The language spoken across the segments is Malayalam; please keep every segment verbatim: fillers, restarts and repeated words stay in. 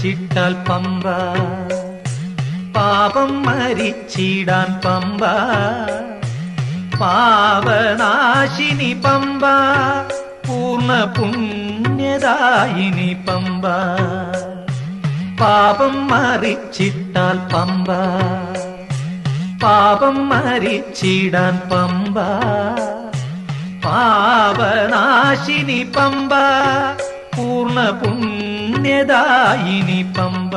മറിച്ചിട്ടാൽ പമ്പ, പാപം മരിച്ചിടാൻ പമ്പ, പാവനാശിനി പമ്പ, പൂർണ്ണ പുണ്യദായിനി പമ്പ. പാപം മറിച്ചിട്ടാൽ പമ്പ, പാപം മരിച്ചിടാൻ പമ്പ, പാവനാശിനി പമ്പ, പൂർണ്ണ പുണ്യദായിനി പമ്പ.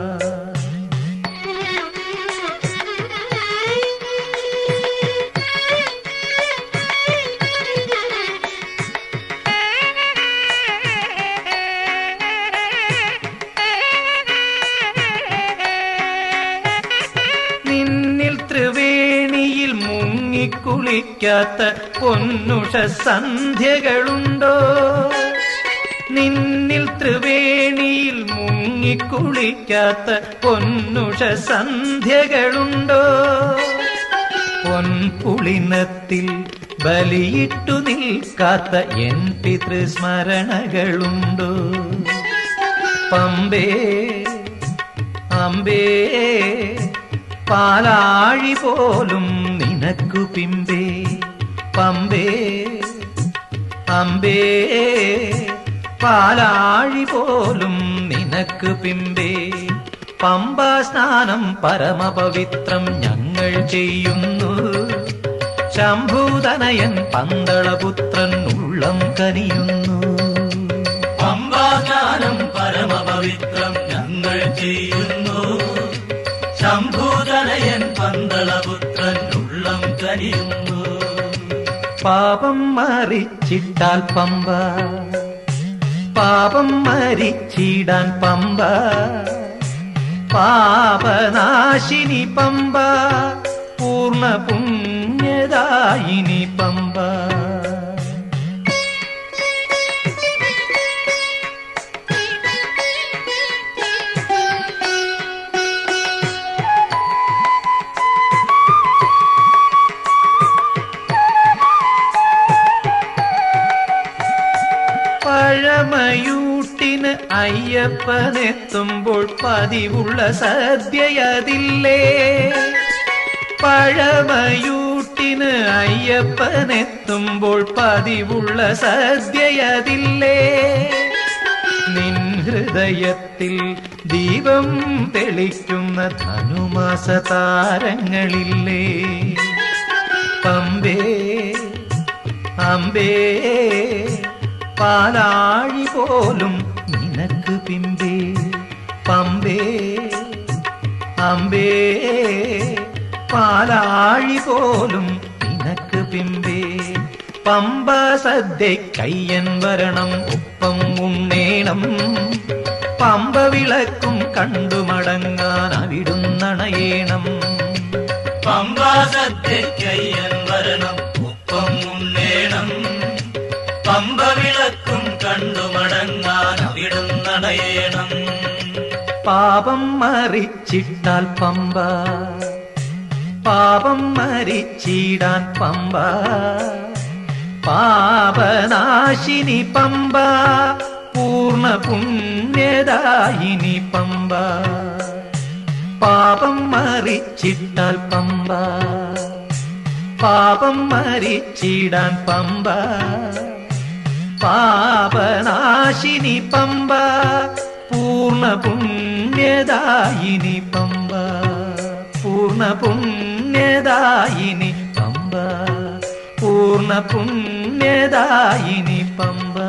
നിന്നിൽ ത്രിവേണിയിൽ മുങ്ങിക്കുളിക്കാത്ത പൊന്നുഷ സന്ധ്യകളുണ്ടോ? നിന്നിൽ ത്രിവേണിയിൽ മുങ്ങിക്കുളിക്കാത്ത പൊന്നുഷ സന്ധ്യകളുണ്ടോ? പൊൻപുളിനത്തിൽ ബലിയിട്ടു നിൽക്കാത്ത എൻ പിതൃസ്മരണകളുണ്ടോ? പമ്പേ അമ്പേ പാലാഴി പോലും നിനക്കു പിമ്പേ, പമ്പേ അമ്പേ പാലാഴി പോലും നിനക്ക് പിമ്പേ. പമ്പാ സ്നാനം പരമപവിത്രം ഞങ്ങൾ ചെയ്യുന്നു, ശംഭൂതനയൻ പന്തളപുത്രൻ ഉള്ളം കനിയുന്നു. പമ്പാ സ്നാനം പരമപവിത്രം ഞങ്ങൾ ചെയ്യുന്നു, ശംഭൂതനയൻ പന്തളപുത്രൻ ഉള്ളം കനിയുന്നു. പാപം മറിച്ചിട്ടാൽ പമ്പ, പാപം മരിച്ചിടാൻ പമ്പ, പാപനാശിനി പമ്പ, പൂർണ്ണ പുണ്യദായിനി പമ്പ. പഴമയൂട്ടിന് അയ്യപ്പനെത്തുമ്പോൾ പതിവുള്ള സദ്യയതില്ലേ? പഴമയൂട്ടിന് അയ്യപ്പനെത്തുമ്പോൾ പതിവുള്ള സദ്യയതില്ലേ? നിൻ ഹൃദയത്തിൽ ദീപം തെളിക്കുന്ന ധനുമാസ താരങ്ങളില്ലേ? പമ്പേ അമ്പേ പാലാഴി പോലും നിനക്ക് പിമ്പേ, പമ്പേ അമ്പേ പാലാഴി പോലും നിനക്ക് പിമ്പേ. പമ്പ സദ്യക്കയ്യൻ വരണം, ഒപ്പം ഉണ്ണേണം, പമ്പ വിളക്കും കണ്ടു മടങ്ങാൻ അവിടുന്നണയേണം. പമ്പ സദ്യക്കയ്യൻ വരണം, ഒപ്പം ഉണ്ണേണം, പമ്പ വിളക്കും കണ്ടു മടങ്ങാൻ അവിടുന്നണയേണം. പാപം മറിച്ചിട്ടാൽ പമ്പ, പാപം മരിച്ചിടാൻ പമ്പ, പാപനാശിനി പമ്പ, പൂർണ്ണ പുണ്യദായിനി പമ്പ. പാപം മറിച്ചിട്ടാൽ പമ്പ, പാപം മരിച്ചിടാൻ പമ്പ, പാപനാശിനി പമ്പ, പൂർണ്ണ പുണ്യദായിനി പമ്പ, പൂർണ്ണ പുണ്യദായിനി പമ്പ, പൂർണ്ണ പുണ്യദായിനി പമ്പ.